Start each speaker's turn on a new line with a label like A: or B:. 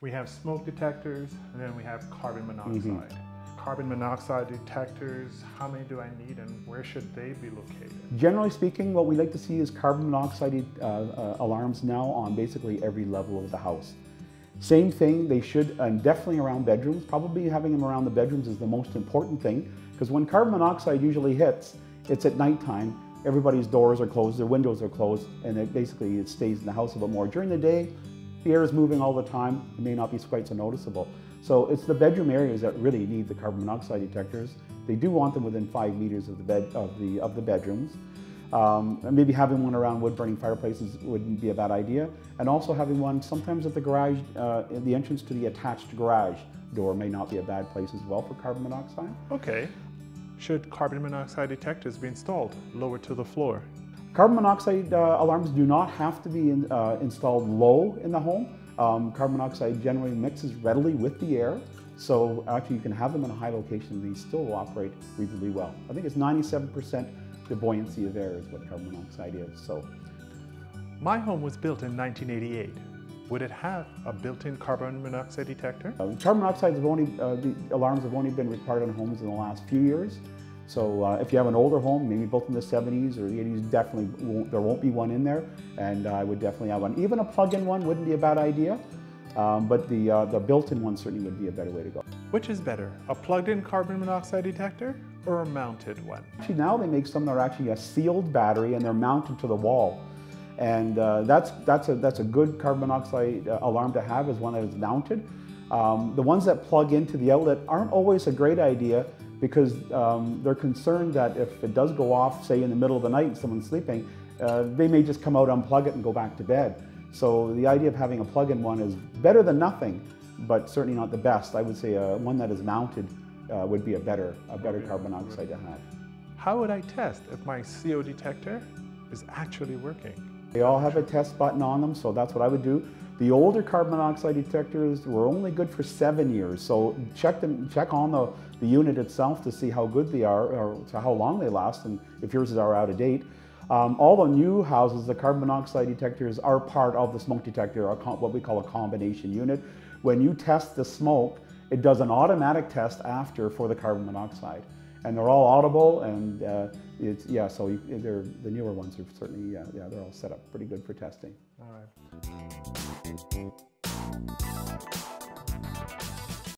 A: We have smoke detectors, and then we have carbon monoxide. Carbon monoxide detectors, how many do I need and where should they be located?
B: Generally speaking, what we like to see is carbon monoxide alarms now on basically every level of the house. Same thing, they should, and definitely around bedrooms. Probably having them around the bedrooms is the most important thing, because when carbon monoxide usually hits, it's at nighttime. Everybody's doors are closed, their windows are closed, and it stays in the house a bit more. During the day, the air is moving all the time. It may not be quite so noticeable. So it's the bedroom areas that really need the carbon monoxide detectors. They do want them within 5 meters of the bedrooms. And maybe having one around wood-burning fireplaces wouldn't be a bad idea. And also having one sometimes at the garage, the entrance to the attached garage door may not be a bad place as well for carbon monoxide.
A: Okay. Should carbon monoxide detectors be installed lower to the floor?
B: Carbon monoxide alarms do not have to be installed low in the home. Carbon monoxide generally mixes readily with the air, so actually you can have them in a high location and they still will operate reasonably well. I think it's 97% the buoyancy of air is what carbon monoxide is. So,
A: my home was built in 1988. Would it have a built-in carbon monoxide detector?
B: Carbon monoxide the alarms have only been required on homes in the last few years. So if you have an older home, maybe built in the 70s or the 80s, there won't be one in there, and I would definitely have one. Even a plug-in one wouldn't be a bad idea, but the built-in one certainly would be a better way to go.
A: Which is better, a plugged-in carbon monoxide detector or a mounted one?
B: Actually, now they make some that are actually a sealed battery and they're mounted to the wall. And that's a good carbon monoxide alarm to have, is one that is mounted. The ones that plug into the outlet aren't always a great idea, because they're concerned that if it does go off, say in the middle of the night and someone's sleeping, they may just come out, unplug it and go back to bed. So the idea of having a plug-in one is better than nothing, but certainly not the best. I would say one that is mounted would be a better carbon monoxide to have.
A: How would I test if my CO detector is actually working?
B: They all have a test button on them, so that's what I would do. The older carbon monoxide detectors were only good for 7 years, so check on the unit itself to see how good they are, or to how long they last, and if yours are out of date. All the new houses, the carbon monoxide detectors are part of the smoke detector, or what we call a combination unit. When you test the smoke, it does an automatic test after for the carbon monoxide. And they're all audible, and so the newer ones are certainly, they're all set up pretty good for testing.
A: All right.